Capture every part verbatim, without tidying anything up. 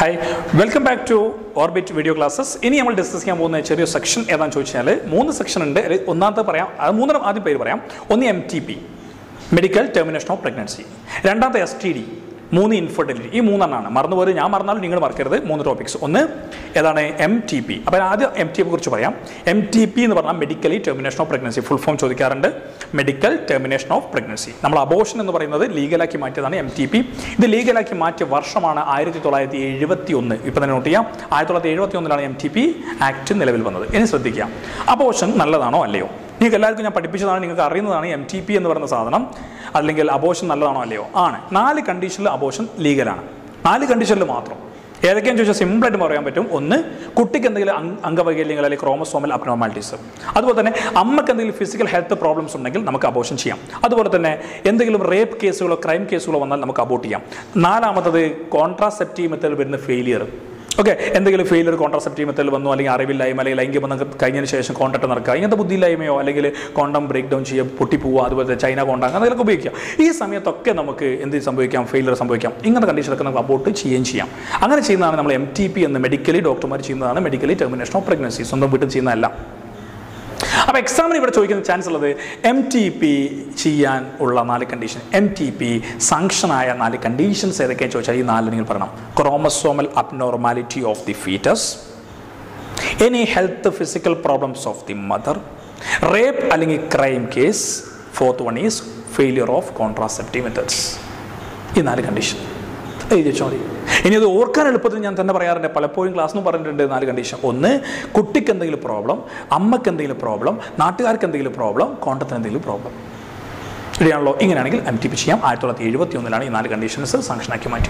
Hi, welcome back to Orbit video classes. ഇനി നമ്മൾ discuss ചെയ്യാൻ പോകുന്ന ചെറിയ സെക്ഷൻ ഏതാണെന്ന് ചോദിച്ചാൽ മൂന്ന് സെക്ഷൻ ഉണ്ട്. ഒന്നാമത്തെ പറയാം, അത് മൂന്നെണ്ണം ആദ്യം പേര് പറയാം. ഒന്ന് M T P, medical termination of pregnancy. രണ്ടാമത്തെ എസ് ടി ഡി, മൂന്ന് ഇൻഫെർട്ടിലിറ്റി. ഈ മൂന്നെണ്ണമാണ്. മറന്നുപോയത് ഞാൻ മറന്നാലും നിങ്ങൾ മറക്കരുത്. മൂന്ന് ടോപ്പിക്സ്. ഒന്ന് ഏതാണ്? M T P. അപ്പോൾ ആദ്യം എം ടി പിയെ കുറിച്ച് പറയാം. എം ടി പി എന്ന് പറഞ്ഞാൽ medically termination of pregnancy. Full form ചോദിക്കാറുണ്ട്. Medical termination of pregnancy. നമ്മൾ അബോർഷൻ എന്ന് പറയുന്നത് ലീഗലാക്കി മാറ്റിയതാണ് എം ടി പി. ഇത് ലീഗലാക്കി മാറ്റിയ വർഷമാണ് ആയിരത്തി തൊള്ളായിരത്തി എഴുപത്തി ഒന്ന്. ഇപ്പം തന്നെ നോട്ട് ചെയ്യാം. ആയിരത്തി തൊള്ളായിരത്തി എഴുപത്തി ഒന്നിലാണ് എം ടി പി ആക്ട് നിലവിൽ വന്നത്. ഇനി ശ്രദ്ധിക്കാം, അബോർഷൻ നല്ലതാണോ അല്ലയോ? നിങ്ങൾക്ക് എല്ലാവർക്കും ഞാൻ പഠിപ്പിച്ചതാണ്, നിങ്ങൾക്ക് അറിയുന്നതാണ് എം ടി പി എന്ന് പറയുന്ന സാധനം. അല്ലെങ്കിൽ അബോർഷൻ നല്ലതാണോ അല്ലയോ? ആണ്. നാല് കണ്ടീഷനിൽ അബോർഷൻ ലീഗലാണ്. നാല് കണ്ടീഷനിൽ മാത്രം. ഏതൊക്കെയാണെന്ന് ചോദിച്ചാൽ സിമ്പിളായിട്ട് പറയാൻ പറ്റും. ഒന്ന്, കുട്ടിക്ക് എന്തെങ്കിലും അംഗവൈകല്യങ്ങൾ അല്ലെങ്കിൽ ക്രോമസോമൽ അബ്നോർമാലിറ്റീസ്. അതുപോലെ തന്നെ അമ്മക്ക് എന്തെങ്കിലും ഫിസിക്കൽ ഹെൽത്ത് പ്രോബ്ലംസ് ഉണ്ടെങ്കിൽ നമുക്ക് അബോർഷൻ ചെയ്യാം. അതുപോലെ തന്നെ എന്തെങ്കിലും റേപ്പ് കേസുകളോ ക്രൈം കേസുകളോ വന്നാൽ നമുക്ക് അബോർട്ട് ചെയ്യാം. നാലാമത്തത് കോൺട്രാസെപ്റ്റീവ് മെത്തേഡ് വരുന്ന ഫെയിലിയർ. ഓക്കെ, എന്തെങ്കിലും ഫെയിലിയർ കോൺട്രാസെപ്റ്റീവ് മെത്തേഡിൽ വന്നു, അല്ലെങ്കിൽ അറിവില്ലായ്മ, അല്ലെങ്കിൽ ലൈംഗികബന്ധം കഴിഞ്ഞതിന് ശേഷം കോൺടാക്ട് നടക്കുക, ഇങ്ങനത്തെ ബുദ്ധിയില്ലായ്മയോ അല്ലെങ്കിൽ കോണ്ടം ബ്രേക്ക് ഡൗൺ ചെയ്യുക, പൊട്ടിപ്പോവുക, അതുപോലെ ചൈന കോണ്ടാക്ട് അങ്ങനെയൊക്കെ ഉപയോഗിക്കാം. ഈ സമയത്തൊക്കെ നമുക്ക് എന്ത് സംഭവിക്കാം? ഫെയിലിയർ സംഭവിക്കാം. ഇങ്ങനത്തെ കണ്ടീഷനൊക്കെ നമുക്ക് അബോർട്ട് ചെയ്യുകയും ചെയ്യാം. അങ്ങനെ ചെയ്യുന്നതാണ് നമ്മൾ എം ടി പി എന്ന് മെഡിക്കലി ഡോക്ടർമാർ ചെയ്യുന്നതാണ്. Medically termination of pregnancy. സ്വന്തം വീട്ടിൽ ചെയ്യുന്നതല്ല. അപ്പോൾ എക്സാമിന് ഇവിടെ ചോദിക്കുന്ന ചാൻസ് ഉള്ളത് എം ടി പി ചെയ്യാൻ ഉള്ള നാല് കണ്ടീഷൻ. എം ടി പി സാങ്ഷനായ നാല് കണ്ടീഷൻസ് ഏതൊക്കെയാണെന്ന് ചോദിച്ചാൽ ഈ നാല് നിങ്ങൾ പറയണം. Chromosomal abnormality of the foetus, any health physical problems of the mother, rape അല്ലെങ്കിൽ crime case, fourth one is failure of contraceptive methods. ഈ നാല് കണ്ടീഷൻ എഴുതി വെച്ചാൽ മതി. ഇനി അത് ഓർക്കാൻ എളുപ്പത്തിൽ ഞാൻ തന്നെ പറയാറുണ്ട്, പലപ്പോഴും ക്ലാസ്സിനും പറഞ്ഞിട്ടുണ്ട് നാല് കണ്ടീഷൻ. ഒന്ന്, കുട്ടിക്ക് എന്തെങ്കിലും പ്രോബ്ലം, അമ്മക്ക് എന്തെങ്കിലും പ്രോബ്ലം, നാട്ടുകാർക്ക് എന്തെങ്കിലും പ്രോബ്ലം, കോണ്ടത്തിന് എന്തെങ്കിലും പ്രോബ്ലം. ശരിയാണല്ലോ? ഇങ്ങനെയാണെങ്കിൽ എം ടി പി ചെയ്യാം. ആയിരത്തി തൊള്ളായിരത്തി എഴുപത്തി ഒന്നിലാണ് ഈ നാല് കണ്ടീഷൻസ് സാങ്ഷനാക്കി മാറ്റി.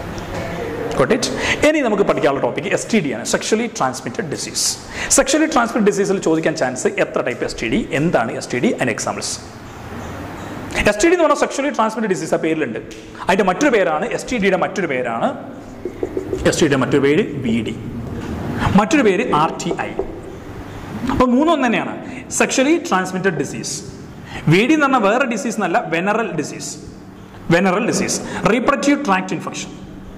Got it? ഇനി നമുക്ക് പഠിക്കാനുള്ള ടോപ്പിക് എസ് ടി ഡി ആണ്, sexually transmitted disease. Sexually transmitted ഡിസീസിൽ ചോദിക്കാൻ ചാൻസ് എത്ര ടൈപ്പ് എസ് ടി ഡി, എന്താണ് എസ് ടി ഡി, അതിന് എക്സാമ്പിൾസ്. എസ് ടി ഡി എന്ന് പറഞ്ഞാൽ സെക്ഷലി ട്രാൻസ്മിറ്റഡ് ഡിസീസ് ആ പേരിലുണ്ട്. അതിൻ്റെ മറ്റൊരു പേരാണ് എസ് ടി ഡിയുടെ മറ്റൊരു പേരാണ് എസ് ടി ഡിയുടെ മറ്റൊരു പേര് വി ഡി, മറ്റൊരു പേര് ആർ ടി ഐ. അപ്പോൾ മൂന്നൊന്നു തന്നെയാണ്. Sexually transmitted disease. V D എന്ന് പറഞ്ഞാൽ വേറെ ഡിസീസ് എന്നല്ല, venereal disease. Venereal disease, reproductive tract infection.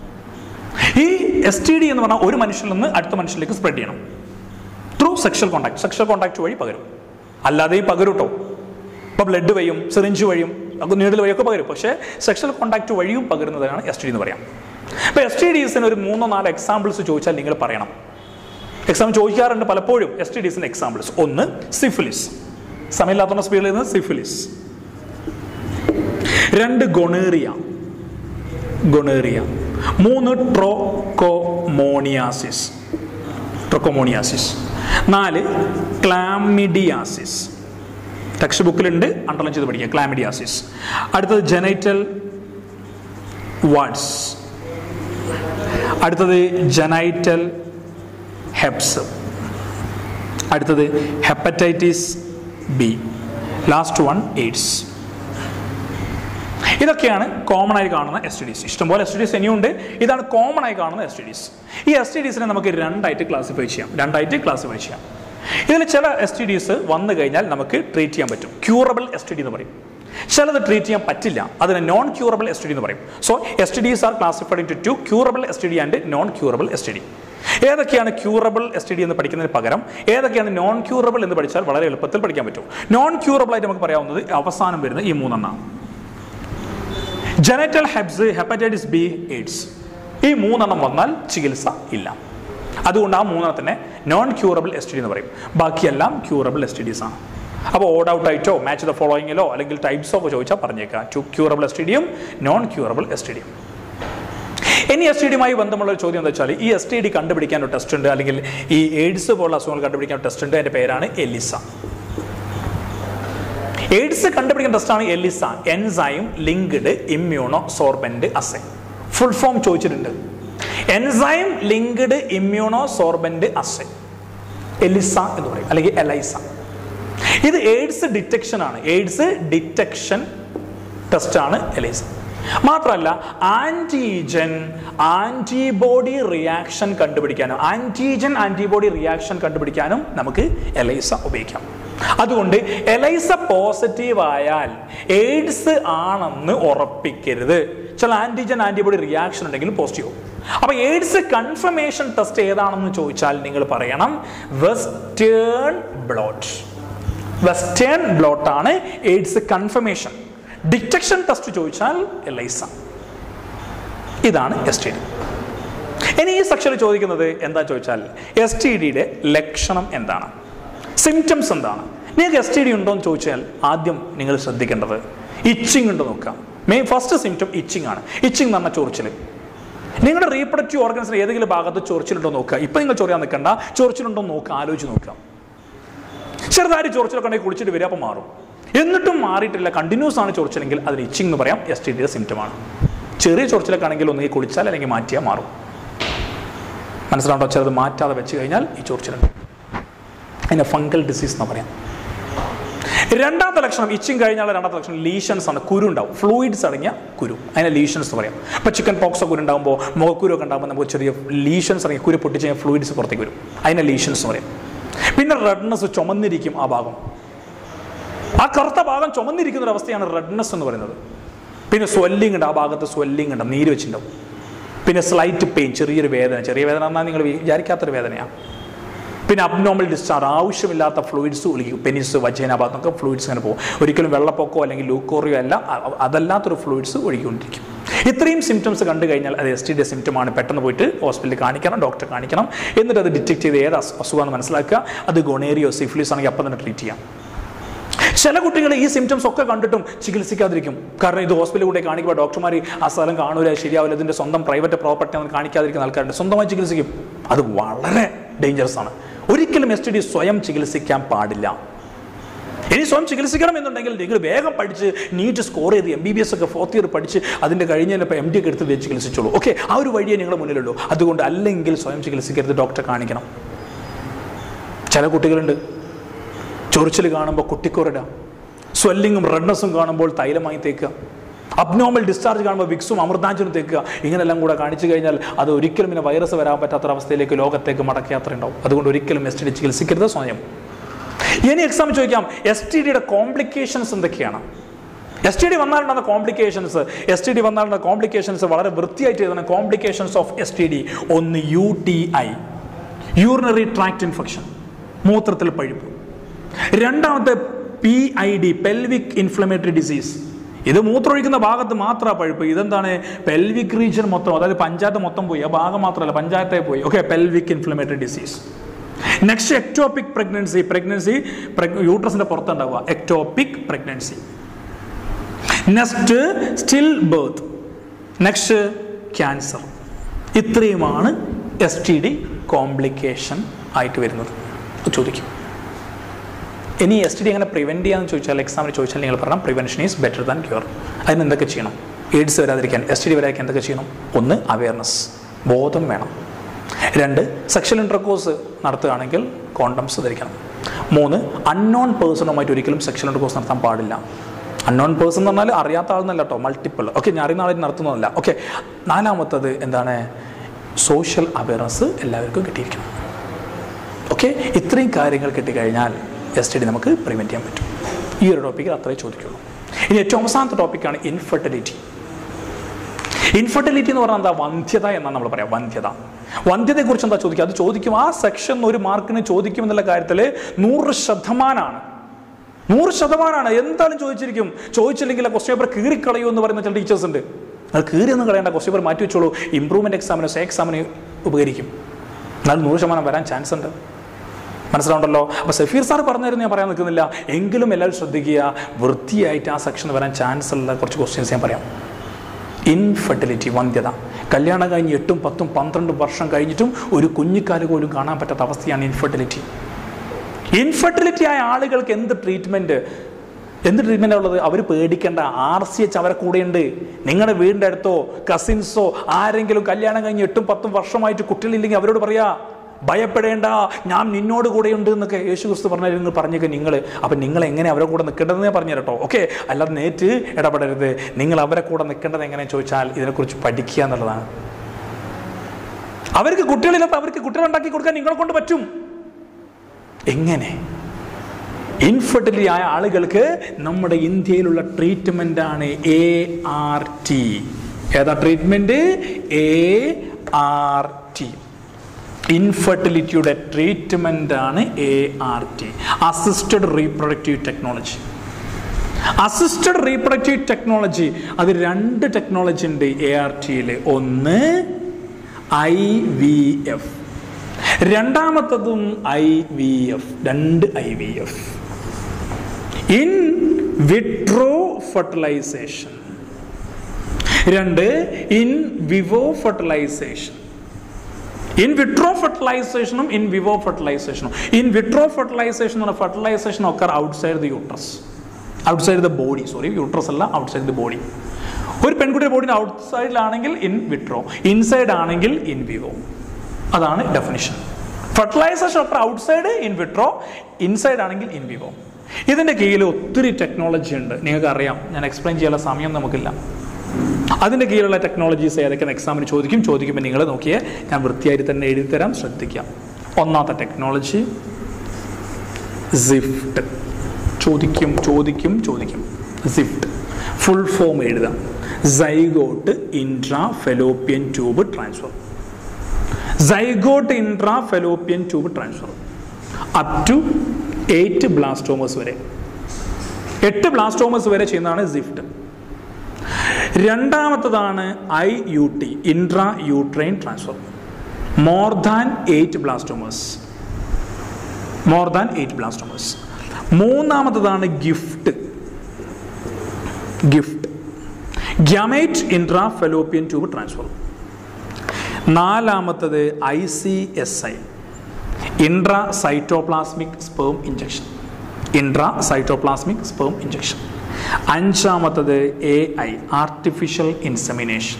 ഈ എസ് ടി ഡി എന്ന് പറഞ്ഞാൽ ഒരു മനുഷ്യനിൽ നിന്ന് അടുത്ത മനുഷ്യനിലേക്ക് സ്പ്രെഡ് ചെയ്യണം through sexual contact. Sexual contact വഴി പകരും. അല്ലാതെയും പകരും കേട്ടോ. ഇപ്പോൾ ബ്ലഡ് വഴിയും സിറിഞ്ച് വഴിയും നീഡിൽ വഴിയൊക്കെ പകരും. പക്ഷേ സെക്ഷൽ കോൺടാക്ട് വഴിയും പകരുന്നതാണ് എസ് ടി ഡി എന്ന് പറയാം. അപ്പോൾ എസ് ടി ഡിസിന് ഒരു മൂന്നോ നാല് എക്സാമ്പിൾസ് ചോദിച്ചാൽ നിങ്ങൾ പറയണം. എക്സാം ചോദിക്കാറുണ്ട് പലപ്പോഴും എസ് ടി ഡിസിന് എക്സാമ്പിൾസ്. ഒന്ന്, സിഫിലിസ്. സമയമില്ലാത്ത സ്പീഡിൽ നിന്ന് സിഫിലിസ്. രണ്ട്, ഗൊണേറിയ. ഗൊണേറിയ. മൂന്ന്, ട്രോക്കോമോണിയാസിസ്. ട്രോക്കോമോണിയാസിസ്. നാല്, ക്ലാമിഡിയാസിസ്. ടെക്സ്റ്റ് ബുക്കിലുണ്ട്, അണ്ടർലൈൻ ചെയ്ത് പഠിക്കുക. ക്ലാമിഡിയാസിസ്. അടുത്തത് ജനൈറ്റൽ വാർഡ്സ്. അടുത്തത് ജനൈറ്റൽ ഹെപ്സ്. അടുത്തത് hepatitis B. Last one, AIDS. ഇതൊക്കെയാണ് കോമൺ ആയി കാണുന്ന എസ് ടി ഡിസ്. ഇഷ്ടംപോലെ എസ് ടി ഡിസ് ഇനിയുണ്ട്. ഇതാണ് കോമൺ ആയി കാണുന്ന എസ് ടി ഡിസ്. ഈ എസ് ടി ഡിസിനെ നമുക്ക് രണ്ടായിട്ട് ക്ലാസിഫൈ ചെയ്യാം. രണ്ടായിട്ട് ക്ലാസിഫൈ ചെയ്യാം. ഇതിൽ ചില എസ് ടി ഡിസ് വന്നു കഴിഞ്ഞാൽ നമുക്ക് ട്രീറ്റ് ചെയ്യാൻ പറ്റും. ക്യൂറബിൾ എസ് ടി ഡി എന്ന് പറയും. ചിലത് ട്രീറ്റ് ചെയ്യാൻ പറ്റില്ല, അതിന് non curable S T D എന്ന് പറയും. So S T Ds are classified into two, curable S T D and non curable S T D. ഏതൊക്കെയാണ് ക്യൂറബിൾ എസ് ടി ഡി എന്ന് പഠിക്കുന്നതിന് പകരം ഏതൊക്കെയാണ് നോൺ ക്യൂറബിൾ എന്ന് പഠിച്ചാൽ വളരെ എളുപ്പത്തിൽ പഠിക്കാൻ പറ്റും. നോൺ ക്യൂറബിൾ ആയിട്ട് നമുക്ക് പറയാവുന്നത് അവസാനം വരുന്ന ഈ മൂന്നെണ്ണം: genital herpes, hepatitis B, AIDS. ഈ മൂന്നെണ്ണം വന്നാൽ ചികിത്സ ഇല്ല. അതുകൊണ്ട് ആ മൂന്നെണ്ണത്തിനെ non curable S T D എന്ന് പറയും. ബാക്കിയെല്ലാം ക്യൂറബിൾ എസ് ടി ഡിസ് ആണ്. അപ്പോൾ ഓഡ് ഔട്ട് ആയിട്ടോ മാച്ച് ദ ഫോളോയിങ്ങിലോ അല്ലെങ്കിൽ ടൈപ്സോ ഒക്കെ ചോദിച്ചാൽ പറഞ്ഞേക്കാം. ടു ക്യൂറബിൾ എസ് ടി ഡിയും നോൺ ക്യൂറബിൾ എസ് ടി ഡിയും. ഇനി എസ് ടി ഡിയുമായി ബന്ധമുള്ള ഒരു ചോദ്യം എന്താ വെച്ചാൽ, ഈ എസ് ടി ഡി കണ്ടുപിടിക്കാൻ ഒരു ടെസ്റ്റ് ഉണ്ട്, അല്ലെങ്കിൽ ഈ എയ്ഡ്സ് പോലുള്ള അസുഖങ്ങൾ കണ്ടുപിടിക്കാൻ ഒരു ടെസ്റ്റ് ഉണ്ട്. അതിൻ്റെ പേരാണ് എലിസ. എയ്ഡ്സ് കണ്ടുപിടിക്കുന്ന ടെസ്റ്റാണ് ELISA, enzyme linked immunosorbent assay. Full form ചോദിച്ചിട്ടുണ്ട്. Enzyme linked immunosorbent assay, ELISA എന്ന് പറയും, അല്ലെങ്കിൽ എലൈസ. ഇത് എയ്ഡ്സ് ഡിറ്റക്ഷൻ ആണ്. എയ്ഡ്സ് ഡിറ്റക്ഷൻ ടെസ്റ്റ് ആണ് എലൈസ. മാത്രമല്ല ആന്റിജൻ ആന്റിബോഡി റിയാക്ഷൻ കണ്ടുപിടിക്കാനും ആന്റിജൻ ആന്റിബോഡി റിയാക്ഷൻ കണ്ടുപിടിക്കാനും നമുക്ക് എലൈസ ഉപയോഗിക്കാം. അതുകൊണ്ട് എലൈസ പോസിറ്റീവ് ആയാൽ എയ്ഡ്സ് ആണെന്ന് ഉറപ്പിക്കരുത്. ചില ആൻറ്റിജൻ ആൻറ്റിബോഡി റിയാക്ഷൻ ഉണ്ടെങ്കിൽ പോസിറ്റീവ് ആവും. അപ്പോൾ എയ്ഡ്സ് കൺഫർമേഷൻ ടെസ്റ്റ് ഏതാണെന്ന് ചോദിച്ചാൽ നിങ്ങൾ പറയണം വെസ്റ്റേൺ ബ്ലോട്ട്. വെസ്റ്റേൺ ബ്ലോട്ടാണ് എയ്ഡ്സ് കൺഫർമേഷൻ. ഡിറ്റക്ഷൻ ടെസ്റ്റ് ചോദിച്ചാൽ എലൈസ. ഇതാണ് എസ് ടി ഡി. ഇനി ഈ സെക്ഷനിൽ ചോദിക്കുന്നത് എന്താ ചോദിച്ചാൽ എസ് ടി ഡിയുടെ ലക്ഷണം എന്താണ്, സിംറ്റംസ് എന്താണ്. നിങ്ങൾക്ക് എസ് ടി ഡി ഉണ്ടോ എന്ന് ചോദിച്ചാൽ ആദ്യം നിങ്ങൾ ശ്രദ്ധിക്കേണ്ടത് ഇച്ചിങ് ഉണ്ടോ നോക്കാം. മെയിൻ ഫസ്റ്റ് സിംറ്റം ഇച്ചിങ് ആണ്. ഇച്ചിങ് എന്ന് പറഞ്ഞാൽ ചൊറിച്ചിൽ. നിങ്ങളുടെ റീപ്രൊഡക്റ്റീവ് ഓർഗൻസിന് ഏതെങ്കിലും ഭാഗത്ത് ചൊറിച്ചിലുണ്ടോ നോക്കുക. ഇപ്പം നിങ്ങൾ ചൊറിയാൻ നിൽക്കണ്ട, ചൊറിച്ചിലുണ്ടോ നോക്കുക, ആലോചിച്ച് നോക്കാം. ചെറുതായിട്ട് ചൊറിച്ചിലൊക്കെ ഉണ്ടെങ്കിൽ കുളിച്ചിട്ട് വരിക, അപ്പം മാറും. എന്നിട്ടും മാറിയിട്ടില്ല, കണ്ടിന്യൂസ് ആണ് ചൊറിച്ചിലെങ്കിൽ അതിന് ഇച്ചിങ് എന്ന് പറയാം, എസ് ടി ഡിയുടെ സിംറ്റമാണ്. ചെറിയ ചൊറിച്ചിലൊക്കെ ആണെങ്കിൽ ഒന്നുകിൽ കുളിച്ചാൽ അല്ലെങ്കിൽ മാറ്റിയാൽ മാറും. മനസ്സിലാണ്ടോ? ചിലത് മാറ്റാതെ വെച്ച് കഴിഞ്ഞാൽ ഈ ചൊറിച്ചിലുണ്ട്. അതിനെ ഫംഗൽ ഡിസീസ് എന്ന് പറയാം. രണ്ടാമത്തെ ലക്ഷണം ഇച്ചിങ് കഴിഞ്ഞാൽ രണ്ടാമത്തെ ലക്ഷണം ലീഷൻസ് ആണ്. കുരു ഉണ്ടാവും, ഫ്ലൂയിഡ്സ് അടങ്ങിയ കുരു, അതിനെ ലീഷൻസ് എന്ന് പറയാം. ഇപ്പോൾ ചിക്കൻ പോക്സോ കുരു ഉണ്ടാകുമ്പോൾ, മുഖക്കുരു ഒക്കെ ഉണ്ടാകുമ്പോൾ നമുക്ക് ചെറിയ ലീഷൻസ് അടങ്ങിയ കുരു പൊട്ടിച്ച് കഴിഞ്ഞാൽ ഫ്ലൂയിഡ്സ് പുറത്തേക്ക് വരും, അതിനെ ലീഷൻസ് എന്ന് പറയാം. പിന്നെ റെഡ്നെസ്, ചുമന്നിരിക്കും ആ ഭാഗം, ആ കറുത്ത ഭാഗം ചുമന്നിരിക്കുന്ന ഒരു അവസ്ഥയാണ് റെഡ്നെസ് എന്ന് പറയുന്നത്. പിന്നെ സ്വെല്ലിംഗ് ഉണ്ട്, ആ ഭാഗത്ത് സ്വെല്ലിംഗ് ഉണ്ട്, നീര് വെച്ചിട്ടുണ്ടാവും. പിന്നെ സ്ലൈറ്റ് പെയിൻ, ചെറിയൊരു വേദന. ചെറിയ വേദന എന്നാൽ നിങ്ങൾ വിചാരിക്കാത്തൊരു വേദനയാണ്. പിന്നെ അബ്നോർമൽ ഡിസ്ചാർജ്, ആവശ്യമില്ലാത്ത ഫ്ലൂയിഡ്സ് ഒലിക്കും. പെനിസ്, വജൈന ഭാഗത്തൊക്കെ ഫ്ലൂയിഡ്സ് അങ്ങനെ പോകും. ഒരിക്കലും വെള്ളപ്പൊക്കോ അല്ലെങ്കിൽ ലൂക്കോറിയോ അല്ല, അതല്ലാത്തൊരു ഫ്ലൂയിഡ്സ് ഒഴുകിക്കൊണ്ടിരിക്കും. ഇത്രയും സിംറ്റംസ് കണ്ടു കഴിഞ്ഞാൽ അത് എസ് ടി ഡി സിംറ്റമാണ്. പെട്ടെന്ന് പോയിട്ട് ഹോസ്പിറ്റലിൽ കാണിക്കണം, ഡോക്ടറെ കാണിക്കണം. എന്നിട്ട് അത് ഡിറ്റക്ട് ചെയ്ത് ഏത് അസുഖമാണെന്ന് മനസ്സിലാക്കുക. അത് ഗൊണേറിയോ സിഫിലിസ് ആണെങ്കിൽ അപ്പം തന്നെ ട്രീറ്റ് ചെയ്യാം. ചില കുട്ടികൾ ഈ സിംറ്റംസ് ഒക്കെ കണ്ടിട്ടും ചികിത്സിക്കാതിരിക്കും. കാരണം ഇത് ഹോസ്പിറ്റലിൽ കൂടെ കാണിക്കുമ്പോൾ ഡോക്ടർമാർ ആ സ്ഥലം കാണൂല, ശരിയാവില്ല, ഇതിൻ്റെ സ്വന്തം പ്രൈവറ്റ് പ്രോപ്പർട്ടി ആണെന്ന് കാണിക്കാതിരിക്കുന്ന ആൾക്കാരുണ്ട്, സ്വന്തമായി ചികിത്സിക്കും. അത് വളരെ ഡേഞ്ചറസ് ആണ്. ഒരിക്കലും എസ് ടി ഡി സ്വയം ചികിത്സിക്കാൻ പാടില്ല. ഇനി സ്വയം ചികിത്സിക്കണം എന്നുണ്ടെങ്കിൽ നിങ്ങൾ വേഗം പഠിച്ച് നീറ്റ് സ്കോർ ചെയ്ത് എം ബി ബി എസ് ഒക്കെ ഫോർത്ത് ഇയർ പഠിച്ച് അതിൻ്റെ കഴിഞ്ഞാൽ ഇപ്പോൾ എം ഡി ഒക്കെ എടുത്ത് വെച്ച് ചികിത്സിച്ചോളൂ. ഓക്കെ, ആ ഒരു വഴിയേ നിങ്ങളുടെ മുന്നിലുള്ളൂ. അതുകൊണ്ട് അല്ലെങ്കിൽ സ്വയം ചികിത്സിക്കരുത്, ഡോക്ടറെ കാണിക്കണം. ചില കുട്ടികളുണ്ട് ചൊറിച്ചിൽ കാണുമ്പോൾ കുട്ടിക്കൊറിട, സ്വെല്ലിങ്ങും റെഡ്നെസ്സും കാണുമ്പോൾ തൈലമായി തേക്കുക, അബ്നോർമൽ ഡിസ്ചാർജ് കാണുമ്പോൾ വിക്സും അമൃതാഞ്ചനും തേക്കുക. ഇങ്ങനെല്ലാം കൂടെ കാണിച്ചു കഴിഞ്ഞാൽ അത് ഒരിക്കലും പിന്നെ വൈറസ് വരാൻ പറ്റാത്തൊരവസ്ഥയിലേക്ക് ലോകത്തേക്ക് മടക്കയാത്ര ഉണ്ടാവും. അതുകൊണ്ട് ഒരിക്കലും എസ് ടി ഡി ചികിത്സിക്കരുത് സ്വയം. ഇനി എക്സാം ചോദിക്കാം എസ് ടി ഡിയുടെ കോംപ്ലിക്കേഷൻസ് എന്തൊക്കെയാണ്. എസ് ടി ഡി വന്നാലുണ്ടാകുന്ന കോംപ്ലിക്കേഷൻസ് എസ് ടി ഡി വന്നാലുണ്ടാകുന്ന കോംപ്ലിക്കേഷൻസ് വളരെ വൃത്തിയായിട്ട് എഴുതണം. Complications of S T D: ഒന്ന് U T I, urinary tract infection, മൂത്രത്തിൽ പഴുപ്പ്. രണ്ടാമത്തെ P I D, pelvic inflammatory disease. ഇത് മൂത്രമൊഴിക്കുന്ന ഭാഗത്ത് മാത്രമാണ് പഴുപ്പ്. ഇതെന്താണ്? പെൽവിക് റീജിയൻ മൊത്തം, അതായത് പഞ്ചായത്ത് മൊത്തം പോയി, ആ ഭാഗം മാത്രമല്ല പഞ്ചായത്തെ പോയി. Okay, pelvic inflammatory disease. Next ectopic pregnancy, pregnancy യൂട്രസിന്റെ പുറത്തുണ്ടാവുക, ectopic pregnancy. Next stillbirth. Next cancer. ഇത്രയുമാണ് എസ് ടി ഡി കോംപ്ലിക്കേഷൻ ആയിട്ട് വരുന്നത്. ചോദിക്കും ഇനി എസ് ടി ഡി എങ്ങനെ പ്രിവെൻറ്റ് ചെയ്യാമെന്ന് ചോദിച്ചാൽ, എക്സാമിന് ചോദിച്ചാൽ നിങ്ങൾ പറഞ്ഞാൽ prevention is better than cure. അതിന് എന്തൊക്കെ ചെയ്യണം? എയ്ഡ്സ് വരാതിരിക്കാൻ, എസ് ടി ഡി വരാതിരിക്കാൻ എന്തൊക്കെ ചെയ്യണം? ഒന്ന്, അവയർനെസ്, ബോധം വേണം. രണ്ട്, സെക്ഷൽ ഇൻ്റർകോഴ്സ് നടത്തുകയാണെങ്കിൽ കോണ്ടംസ് ധരിക്കണം. മൂന്ന്, അൺനോൺ പേഴ്സണുമായിട്ട് ഒരിക്കലും സെക്ഷൽ ഇൻ്റർകോഴ്സ് നടത്താൻ പാടില്ല. അൺനോൺ പേഴ്സൺ എന്ന് പറഞ്ഞാൽ അറിയാത്ത ആളെന്നല്ല കേട്ടോ, മൾട്ടിപ്പിൾ. ഓക്കെ, ഞാൻ അറിയുന്ന ആളായിട്ട് നടത്തുന്നതല്ല. ഓക്കെ, നാലാമത്തത് എന്താണ്? സോഷ്യൽ അവയർനെസ് എല്ലാവർക്കും കിട്ടിയിരിക്കണം. ഓക്കെ, ഇത്രയും കാര്യങ്ങൾ കിട്ടിക്കഴിഞ്ഞാൽ എസ് ടി ഡി നമുക്ക് പ്രിവെൻറ്റ് ചെയ്യാൻ പറ്റും. ഈ ഒരു ടോപ്പിക്കിൽ അത്രേ ചോദിക്കുള്ളൂ. ഇനി ഏറ്റവും അവസാനത്തെ ടോപ്പിക്കാണ് ഇൻഫെർട്ടിലിറ്റി. ഇൻഫെർട്ടിലിറ്റി എന്ന് പറഞ്ഞാൽ എന്താ? വന്ധ്യത എന്നാണ് നമ്മൾ പറയാം. വന്ധ്യത. വന്ധ്യതയെക്കുറിച്ച് എന്താ ചോദിക്കുക? അത് ചോദിക്കും, ആ സെക്ഷൻ ഒരു മാർക്കിന് ചോദിക്കും എന്നുള്ള കാര്യത്തിൽ നൂറ് ശതമാനമാണ്. നൂറ് ശതമാനമാണ് എന്തായാലും ചോദിച്ചിരിക്കും. ചോദിച്ചില്ലെങ്കിൽ ആ ക്വസ്റ്റ്യൻ പേപ്പർ കീറിക്കളയൂ എന്ന് പറയുന്ന ചില ടീച്ചേഴ്സ് ഉണ്ട്. അത് കീറിയൊന്നും കളയേണ്ട, ക്വസ്റ്റ്യൻ പേപ്പർ മാറ്റി വെച്ചോളൂ. ഇംപ്രൂവ്മെൻറ്റ് എക്സാമിന്, സേ എക്സാമിന് ഉപകരിക്കും. എന്നാൽ നൂറ് ശതമാനം വരാൻ ചാൻസ് ഉണ്ട്. മനസ്സിലാവുണ്ടല്ലോ? അപ്പോൾ സഫീർ സാർ പറഞ്ഞായിരുന്നു, ഞാൻ പറയാൻ നിൽക്കുന്നില്ല. എങ്കിലും എല്ലാവരും ശ്രദ്ധിക്കുക, വൃത്തിയായിട്ട് ആ സെക്ഷൻ വരാൻ ചാൻസ് ഉള്ള കുറച്ച് ക്വസ്റ്റ്യൻസ് ഞാൻ പറയാം. ഇൻഫെർട്ടിലിറ്റി, വന്ധ്യത. കല്യാണം കഴിഞ്ഞ് എട്ടും പത്തും പന്ത്രണ്ടും വർഷം കഴിഞ്ഞിട്ടും ഒരു കുഞ്ഞിക്കാല് പോലും കാണാൻ പറ്റാത്ത അവസ്ഥയാണ് ഇൻഫെർട്ടിലിറ്റി. ഇൻഫെർട്ടിലിറ്റി ആയ ആളുകൾക്ക് എന്ത് ട്രീറ്റ്മെൻറ്റ് എന്ത് ട്രീറ്റ്മെൻറ്റാണ് ഉള്ളത്? അവർ പേടിക്കേണ്ട. ആർ സി എച്ച് അവരെ കൂടെയുണ്ട്. നിങ്ങളുടെ വീടിൻ്റെ അടുത്തോ കസിൻസോ ആരെങ്കിലും കല്യാണം കഴിഞ്ഞ് എട്ടും പത്തും വർഷമായിട്ട് കുട്ടികളില്ലെങ്കിൽ അവരോട് പറയാ, ഭയപ്പെടേണ്ട, ഞാൻ നിന്നോട് കൂടെയുണ്ട് എന്നൊക്കെ യേശു ക്രിസ്തു പറഞ്ഞാൽ നിങ്ങൾ പറഞ്ഞേക്ക് നിങ്ങൾ. അപ്പം നിങ്ങൾ എങ്ങനെ അവരെ കൂടെ നിൽക്കേണ്ടതെന്ന് ഞാൻ പറഞ്ഞു കേട്ടോ. ഓക്കെ, അല്ലാതെ നേരിട്ട് ഇടപെടരുത്. നിങ്ങൾ അവരെ കൂടെ നിൽക്കേണ്ടത് എങ്ങനെയാണെന്ന് ചോദിച്ചാൽ ഇതിനെക്കുറിച്ച് പഠിക്കുക എന്നുള്ളതാണ്. അവർക്ക് കുട്ടികളില്ലാത്ത അവർക്ക് കുട്ടികളുണ്ടാക്കി കൊടുക്കാൻ നിങ്ങളെ കൊണ്ട് പറ്റും. എങ്ങനെ? ഇൻഫെർട്ടിലിറ്റി ആയ ആളുകൾക്ക് നമ്മുടെ ഇന്ത്യയിലുള്ള ട്രീറ്റ്മെൻ്റ് ആണ് എ ആർ ടി, ഏതാ ട്രീറ്റ്മെൻറ്റ്? A R T. ഇൻഫെർട്ടിലിറ്റിയുടെ ട്രീറ്റ്മെൻ്റ് ആണ് A R T, assisted reproductive technology. Assisted reproductive technology അത് രണ്ട് ടെക്നോളജി ഉണ്ട് എ ആർ ടിയിൽ. ഒന്ന് ഐ വി എഫ്, രണ്ടാമത്തതും ഐ വി എഫ്. രണ്ട് I V F. In vitro fertilisation, രണ്ട് in vivo fertilisation. In vitro ഫെർട്ടിലൈസേഷനും ഇൻ വിവോ ഫെർട്ടിലൈസേഷനും. ഇൻ വിട്രോ ഫെർട്ടിലൈസേഷൻ എന്ന് പറഞ്ഞാൽ ഫെർട്ടിലൈസേഷൻ ഒക്കെ outside the uterus, outside the body. Sorry, uterus അല്ല, outside the body. ഒരു പെൺകുട്ടിയുടെ ബോഡിയുടെ ഔട്ട്സൈഡിലാണെങ്കിൽ ഇൻ വിട്രോ, ഇൻസൈഡ് ആണെങ്കിൽ ഇൻ വിവോ. അതാണ് ഡെഫിനിഷൻ. ഫെർട്ടിലൈസേഷൻ ഒക്കെ ഔട്ട്സൈഡ് ഇൻ വിട്രോ, ഇൻസൈഡ് ആണെങ്കിൽ ഇൻ വിവോ. ഇതിൻ്റെ കീഴിൽ ഒത്തിരി ടെക്നോളജി ഉണ്ട്, നിങ്ങൾക്ക് അറിയാം. ഞാൻ എക്സ്പ്ലെയിൻ ചെയ്യാനുള്ള സമയം നമുക്കില്ല. അതിൻ്റെ കീഴിലുള്ള ടെക്നോളജീസ് ഏതൊക്കെയാണ് എക്സാമിന് ചോദിക്കും. ചോദിക്കുമ്പോൾ നിങ്ങൾ നോക്കിയേ, ഞാൻ വൃത്തിയായിട്ട് തന്നെ എഴുതി തരാം, ശ്രദ്ധിക്കാം. ഒന്നാമത്തെ ടെക്നോളജി സിഫ്റ്റ്. ചോദിക്കും ചോദിക്കും ചോദിക്കും സിഫ്റ്റ് ഫുൾ ഫോം എഴുതാം. Zygote intra fallopian tube transfer. Zygote intra fallopian tube transfer up to eight blastomeres വരെ, എട്ട് ബ്ലാസ്റ്റോമസ് വരെ ചെയ്യുന്നതാണ് സിഫ്റ്റ്. രണ്ടാമത്തതാണ് I U T, intra uterine transfer. More than eight blastomeres, more than eight blastomeres. മൂന്നാമത്തതാണ് GIFT, GIFT gamete intra fallopian tube transfer. നാലാമത്തത് I C S I, intra cytoplasmic sperm injection, intra cytoplasmic sperm injection. അഞ്ചാമത്തത് A I, artificial insemination.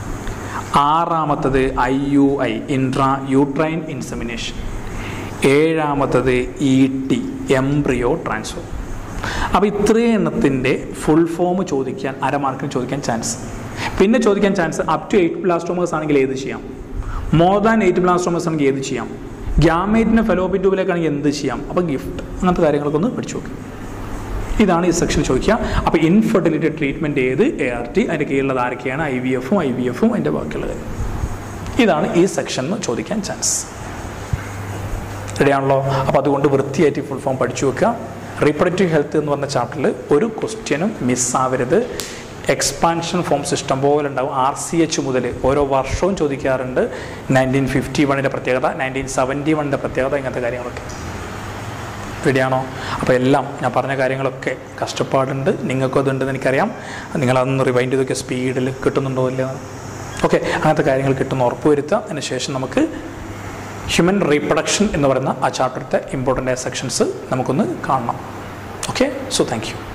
ആറാമത്തത് I U I, intra uterine insemination. ഏഴാമത്തത് E T, embryo transfer. അപ്പോൾ ഇത്രയും എണ്ണത്തിൻ്റെ full form ചോദിക്കാൻ അരമാർക്കിന് ചോദിക്കാൻ chance. പിന്നെ ചോദിക്കാൻ chance up to eight blastomeres ആണെങ്കിൽ ഏത് ചെയ്യാം, മോർ ദാൻ എയ്റ്റ് ബ്ലാസ്റ്റോമേഴ്സ് ആണെങ്കിൽ ഏത് ചെയ്യാം, ഗ്യാമേറ്റിന് ഫെലോപ്പിയൻ ട്യൂബിലേക്കാണെങ്കിൽ എന്ത് ചെയ്യാം. അപ്പോൾ ഗിഫ്റ്റ്, അങ്ങനത്തെ കാര്യങ്ങളൊക്കെ ഒന്ന് പഠിച്ചു നോക്കും. ഇതാണ് ഈ സെക്ഷൻ ചോദിക്കുക. അപ്പോൾ ഇൻഫെർട്ടിലിറ്റി ട്രീറ്റ്മെൻറ്റ് ഏത്, എ ആർ ടി, അതിൻ്റെ കീഴിലുള്ളത് ആരൊക്കെയാണ്, ഐ വി എഫും ഐ വി എഫും അതിൻ്റെ ബാക്കിയുള്ളത്. ഇതാണ് ഈ സെക്ഷനിൽ ചോദിക്കാൻ ചാൻസ്. റെഡിയാണല്ലോ? അപ്പോൾ അതുകൊണ്ട് വൃത്തിയായിട്ട് ഫുൾ ഫോം പഠിച്ചു വെക്കുക. റീപ്രൊഡക്റ്റീവ് ഹെൽത്ത് എന്ന് പറഞ്ഞ ചാപ്റ്ററിൽ ഒരു ക്വസ്റ്റ്യനും മിസ്സാവരുത്. എക്സ്പാൻഷൻ ഫോംസ് ഇഷ്ടം പോലെ ഉണ്ടാവും. ആർ സി എച്ച് മുതൽ ഓരോ വർഷവും ചോദിക്കാറുണ്ട്. നയൻറ്റീൻ ഫിഫ്റ്റി വണ്ണിൻ്റെ പ്രത്യേകത, നയൻറ്റീൻ സെവൻറ്റി വണ്ണിൻ്റെ പ്രത്യേകത, ഇങ്ങനത്തെ കാര്യങ്ങളൊക്കെ. റെഡിയാണോ? അപ്പോൾ എല്ലാം ഞാൻ പറഞ്ഞ കാര്യങ്ങളൊക്കെ കഷ്ടപ്പാടുണ്ട്, നിങ്ങൾക്കും അതുണ്ടെന്ന് എനിക്കറിയാം. നിങ്ങളതൊന്ന് റിവൈൻഡ് ചെയ്തൊക്കെ സ്പീഡിൽ കിട്ടുന്നുണ്ടോ ഇല്ല. ഓക്കെ, അങ്ങനത്തെ കാര്യങ്ങൾ കിട്ടുന്ന ഉറപ്പ് വരുത്തുക. അതിന് ശേഷം നമുക്ക് ഹ്യൂമൻ റീപ്രൊഡക്ഷൻ എന്ന് പറയുന്ന ആ ചാപ്റ്ററിൻ്റെ ഇമ്പോർട്ടൻ്റ് ആയ സെക്ഷൻസ് നമുക്കൊന്ന് കാണണം. Okay, so thank U.